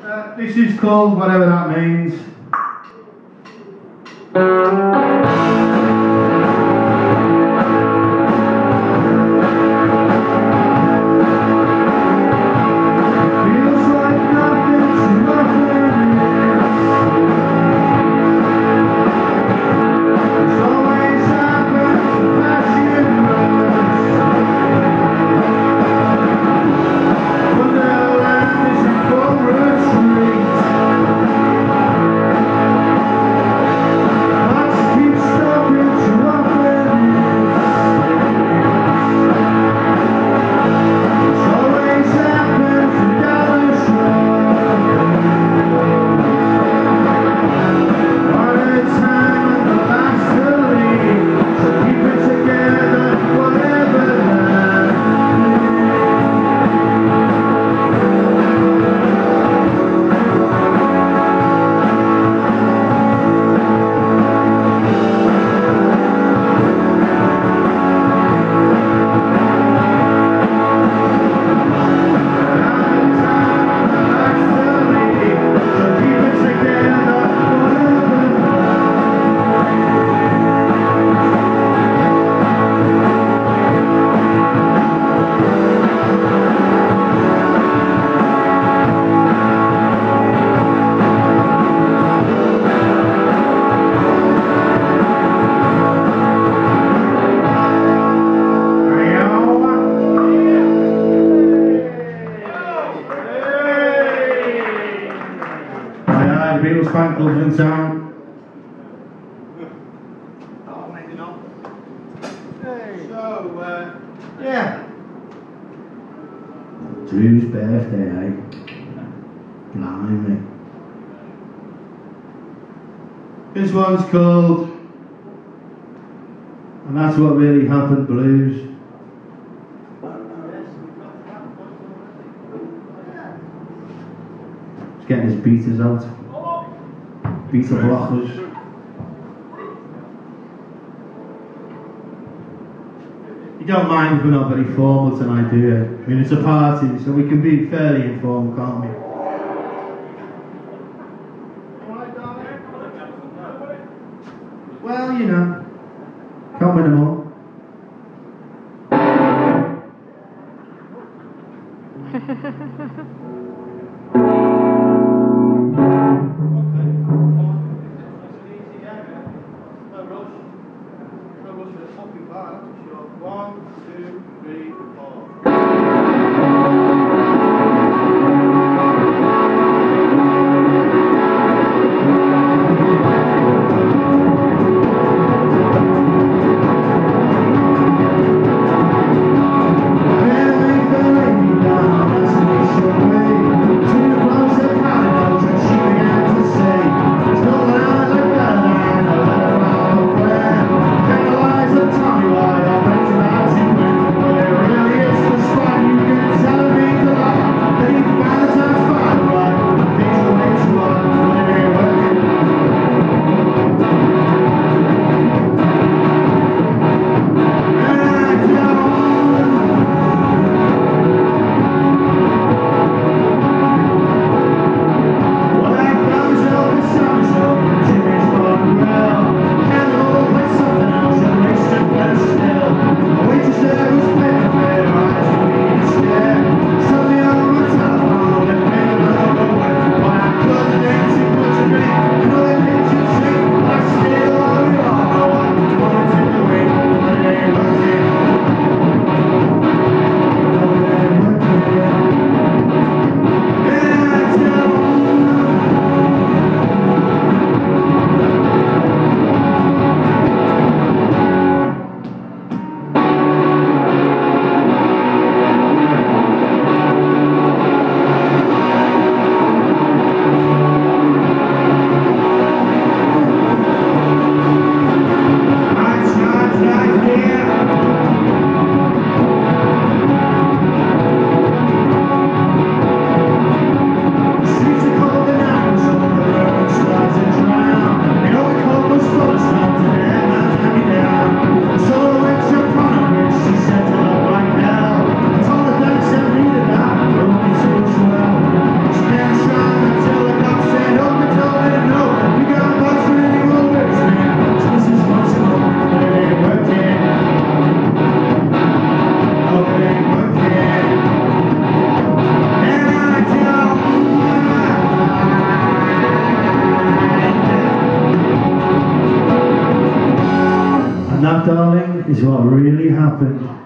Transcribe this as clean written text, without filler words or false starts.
This is called whatever that means. Beatles fan clubs in town. Oh, maybe not. Hey. So, yeah. Drew's birthday, eh? Blimey. This one's called And That's What Really Happened Blues. He's getting his beaters out. Beater blockers. You don't mind if we're not very formal tonight, do you? I mean, it's a party, so we can be fairly informal, can't we? Well, you know, can't win them all. Way. That, darling, is what really happened.